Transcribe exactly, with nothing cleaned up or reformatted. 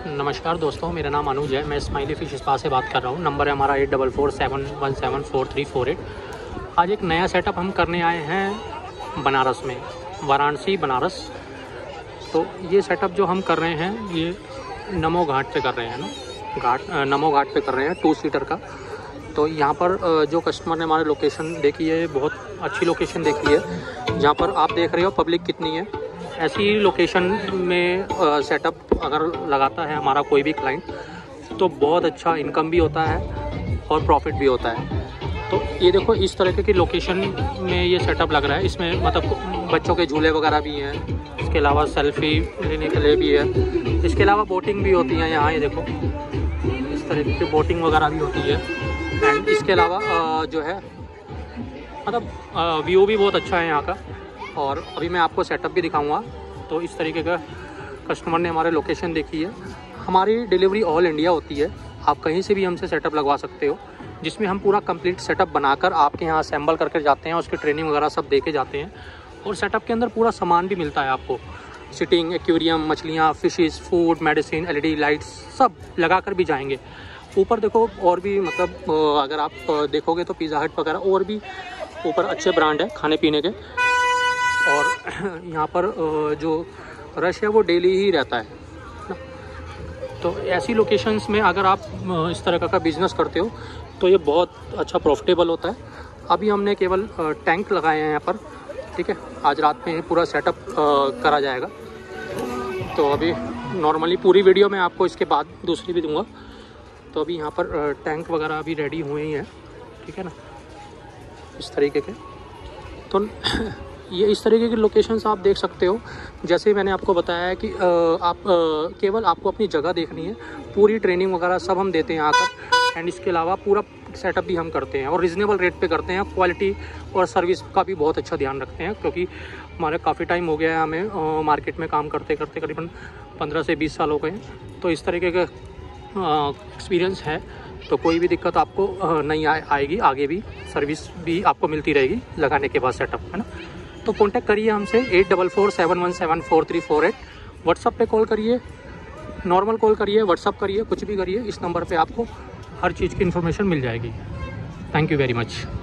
नमस्कार दोस्तों, मेरा नाम अनुज है। मैं स्माइली फ़िश स्पा से बात कर रहा हूँ। नंबर है हमारा eight double four seven one seven four three four eight. आज एक नया सेटअप हम करने आए हैं बनारस में, वाराणसी बनारस। तो ये सेटअप जो हम कर रहे हैं ये नमो घाट पे कर रहे हैं ना घाट नमो घाट पे कर रहे हैं, टू सीटर का। तो यहाँ पर जो कस्टमर ने हमारी लोकेशन देखी है, बहुत अच्छी लोकेशन देखी है। जहाँ पर आप देख रहे हो पब्लिक कितनी है। ऐसी लोकेशन में सेटअप अगर लगाता है हमारा कोई भी क्लाइंट तो बहुत अच्छा इनकम भी होता है और प्रॉफिट भी होता है। तो ये देखो, इस तरह की लोकेशन में ये सेटअप लग रहा है। इसमें मतलब बच्चों के झूले वगैरह भी हैं, इसके अलावा सेल्फी लेने के लिए भी है, इसके अलावा बोटिंग भी होती है यहाँ। ये देखो, इस तरह की बोटिंग वगैरह भी होती है। एंड इसके अलावा जो है मतलब व्यू भी बहुत अच्छा है यहाँ का। और अभी मैं आपको सेटअप भी दिखाऊंगा। तो इस तरीके का कस्टमर ने हमारे लोकेशन देखी है। हमारी डिलीवरी ऑल इंडिया होती है, आप कहीं से भी हमसे सेटअप लगवा सकते हो, जिसमें हम पूरा कंप्लीट सेटअप बनाकर आपके यहाँ असेंबल करके जाते हैं, उसकी ट्रेनिंग वगैरह सब दे के जाते हैं। और सेटअप के अंदर पूरा सामान भी मिलता है आपको, सिटिंग, एक्वेरियम, मछलियाँ, fishes, food, medicine, L E D lights सब लगा कर भी जाएंगे। ऊपर देखो और भी मतलब अगर आप देखोगे तो पिज़्ज़ा हट वगैरह और भी ऊपर अच्छे ब्रांड है खाने पीने के। और यहाँ पर जो रश है वो डेली ही रहता है ना। तो ऐसी लोकेशंस में अगर आप इस तरह का बिज़नेस करते हो तो ये बहुत अच्छा प्रॉफिटेबल होता है। अभी हमने केवल टैंक लगाए हैं यहाँ पर, ठीक है। आज रात में पूरा सेटअप करा जाएगा। तो अभी नॉर्मली पूरी वीडियो मैं आपको इसके बाद दूसरी भी दूंगा। तो अभी यहाँ पर टैंक वगैरह अभी रेडी हुए ही हैं, ठीक है ना, इस तरीके के। तो ये इस तरीके की लोकेशंस आप देख सकते हो। जैसे मैंने आपको बताया है कि आप केवल आपको अपनी जगह देखनी है, पूरी ट्रेनिंग वगैरह सब हम देते हैं आकर। एंड इसके अलावा पूरा सेटअप भी हम करते हैं और रिजनेबल रेट पे करते हैं। क्वालिटी और सर्विस का भी बहुत अच्छा ध्यान रखते हैं, क्योंकि हमारा काफ़ी टाइम हो गया है हमें मार्केट में काम करते करते, करीबन पंद्रह से बीस साल हो गए। तो इस तरीके का एक्सपीरियंस है। तो कोई भी दिक्कत आपको नहीं आएगी, आगे भी सर्विस भी आपको मिलती रहेगी लगाने के बाद सेटअप, है ना। तो कांटेक्ट करिए हमसे eight double four seven one seven four three four eight. WhatsApp पे कॉल करिए, नॉर्मल कॉल करिए, व्हाट्सअप करिए, कुछ भी करिए। इस नंबर पे आपको हर चीज़ की इन्फॉर्मेशन मिल जाएगी। Thank you very much.